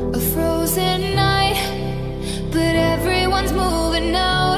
A frozen night, but everyone's moving out.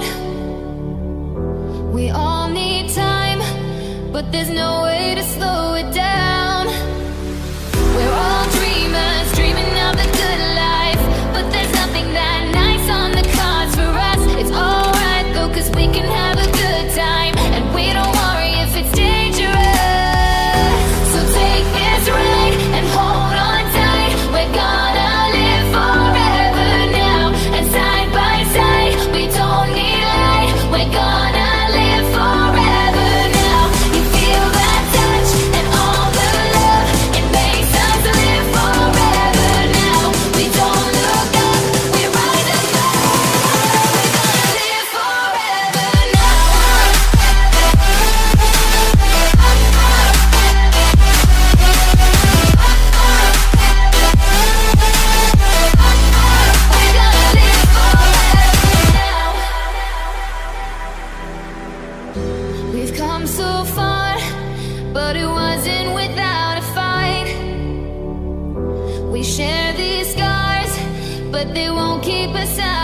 We all need time, but there's no way to slow it down. We're all dreamers, dreaming of the good life, but there's nothing that nice on the cards for us. It's alright though, 'cause we can have a good time, and we don't worry if it's dangerous. So take this ride and hold on tight. We're gonna live forever now, and side by side, we don't need light. We're gonna live forever now. You feel that touch and all the love, it makes us live forever now. We don't look up, we rise above. We're gonna live forever now. We're gonna live forever now. We've come so far, but it wasn't without a fight. We share these scars, but they won't keep us out.